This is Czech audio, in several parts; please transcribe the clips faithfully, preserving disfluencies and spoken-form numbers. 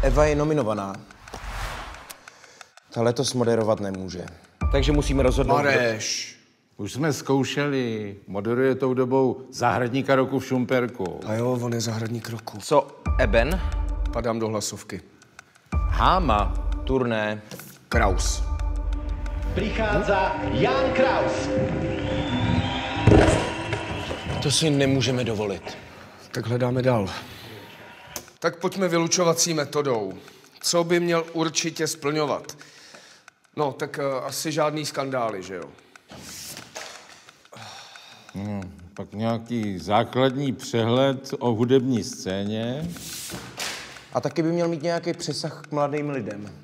Eva je nominovaná. Ta letos moderovat nemůže. Takže musíme rozhodnout... Mareš. Už jsme zkoušeli. Moderuje tou dobou zahradníka roku v Šumperku. A jo, on je zahradník roku. Co Eben? Padám do hlasovky. Háma. Turné. Kraus. Prichádza Jan Kraus. To si nemůžeme dovolit. Tak hledáme dál. Tak pojďme vylučovací metodou. Co by měl určitě splňovat? No, tak uh, asi žádný skandály, že jo? Hmm, pak nějaký základní přehled o hudební scéně. A taky by měl mít nějaký přesah k mladým lidem.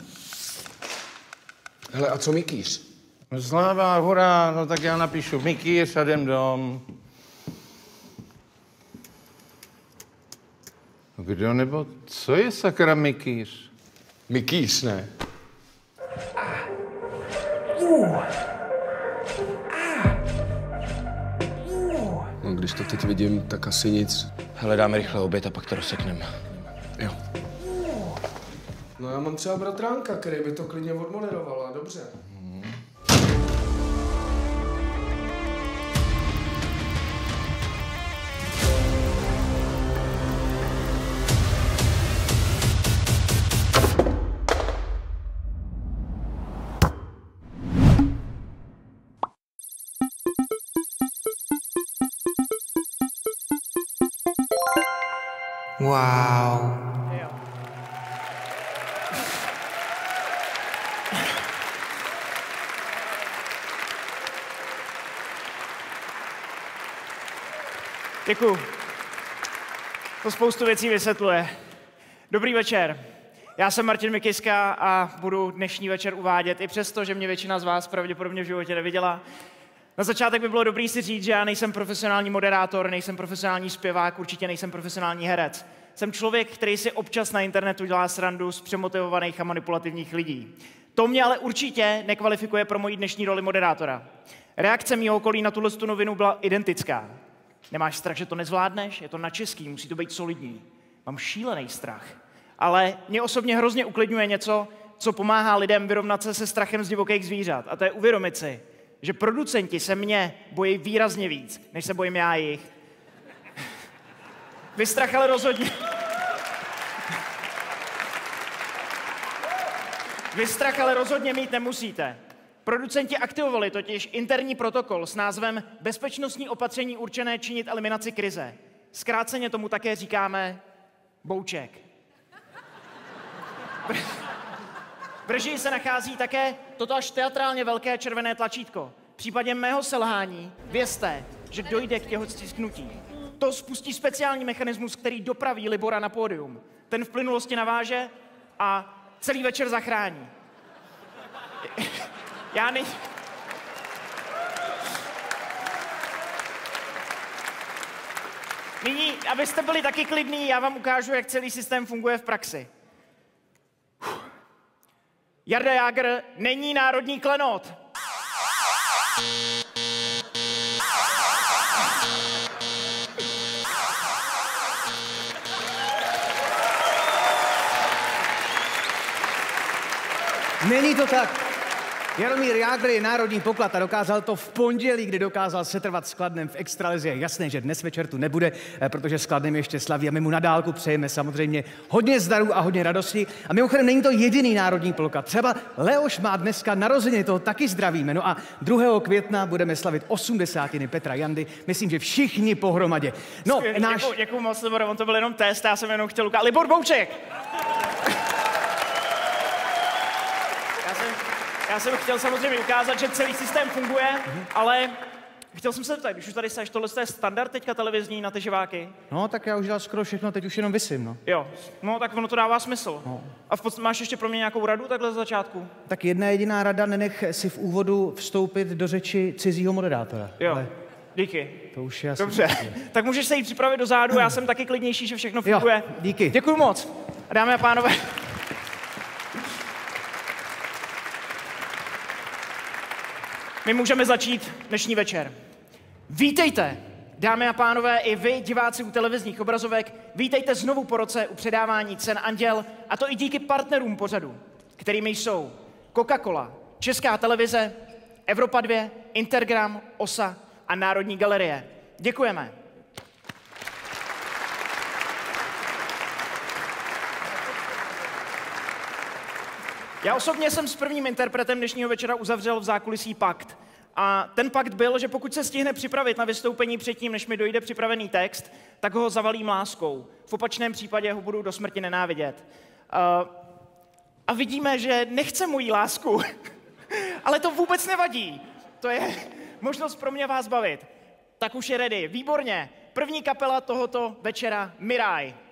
Hele, a co Mikýř? Slává hora, no tak já napíšu Mikýř a jdem dom. Kdo nebo co je sakra Mikýř? Mikýř, ne? No, když to teď vidím, tak asi nic. Hele, dáme rychle oběd a pak to rozsekneme. Jo. No já mám třeba bratránka, který by to klidně odmoderovala, dobře. Wow. Děkuju. To spoustu věcí vysvětluje. Dobrý večer. Já jsem Martin Mikyska a budu dnešní večer uvádět, i přesto, že mě většina z vás pravděpodobně v životě neviděla. Na začátek by bylo dobrý si říct, že já nejsem profesionální moderátor, nejsem profesionální zpěvák, určitě nejsem profesionální herec. Jsem člověk, který si občas na internetu dělá srandu z přemotivovaných a manipulativních lidí. To mě ale určitě nekvalifikuje pro moji dnešní roli moderátora. Reakce mýho okolí na tuhle novinu byla identická. Nemáš strach, že to nezvládneš? Je to na český, musí to být solidní. Mám šílený strach. Ale mě osobně hrozně uklidňuje něco, co pomáhá lidem vyrovnat se se strachem z divokých zvířat. A to je uvědomit si, že producenti se mě bojí výrazně víc, než se bojím já jich. Vy strach ale rozhodně... Vy strach ale rozhodně mít nemusíte. Producenti aktivovali totiž interní protokol s názvem Bezpečnostní opatření určené činit eliminaci krize. Zkráceně tomu také říkáme Bouček. V režii se nachází také toto až teatrálně velké červené tlačítko. V případě mého selhání vězte, že dojde k těhostisknutí. To spustí speciální mechanismus, který dopraví Libora na pódium. Ten v plynulosti naváže a celý večer zachrání. Já ne... Nyní, abyste byli taky klidní, já vám ukážu, jak celý systém funguje v praxi. Jarda Jágr není národní klenot. Není to tak. Jaromír Jágr je národní poklad a dokázal to v pondělí, kdy dokázal setrvat s Kladnem v extralize. Je jasné, že dnes večer tu nebude, protože s Kladnem ještě slaví a my mu na dálku přejeme samozřejmě hodně zdarů a hodně radosti. A mimochodem není to jediný národní poklad. Třeba Leoš má dneska narozeniny, toho taky zdravíme. No a druhého května budeme slavit osmdesátiny Petra Jandy. Myslím, že všichni pohromadě. No, Skvělý, náš... Děkuji, děkuji moc, Libore, on to byl jenom test, já jsem jenom chtěl ukázat. Libor Bouček! Já jsem, já jsem chtěl samozřejmě ukázat, že celý systém funguje, mm-hmm. ale chtěl jsem se zeptat, když už tady seš, tohle je standard teďka televizní na ty živáky? No, tak já už dělal skoro všechno, teď už jenom visím, no. Jo, no tak ono to dává smysl. No. A v podstatě máš ještě pro mě nějakou radu takhle z začátku? Tak jedna jediná rada, nenech si v úvodu vstoupit do řeči cizího moderátora. Jo, ale díky. To už je asi... Dobře, tak můžeš se jít připravit do zádu, já jsem taky klidnější, že všechno funguje. Jo, díky. Děkuju moc. A dámy a pánové... My můžeme začít dnešní večer. Vítejte Dámy a pánové, i vy, diváci u televizních obrazovek, vítejte znovu po roce u předávání cen Anděl, a to i díky partnerům pořadu, kterými jsou Coca-Cola, Česká televize, Evropa dva, Intergram, O S A a Národní galerie. Děkujeme. Já osobně jsem s prvním interpretem dnešního večera uzavřel v zákulisí pakt. A ten pakt byl, že pokud se stihne připravit na vystoupení předtím, než mi dojde připravený text, tak ho zavalím láskou. V opačném případě ho budu do smrti nenávidět. Uh, a vidíme, že nechce moji lásku. Ale to vůbec nevadí. To je možnost pro mě vás bavit. Tak už je ready. Výborně. První kapela tohoto večera Miraj.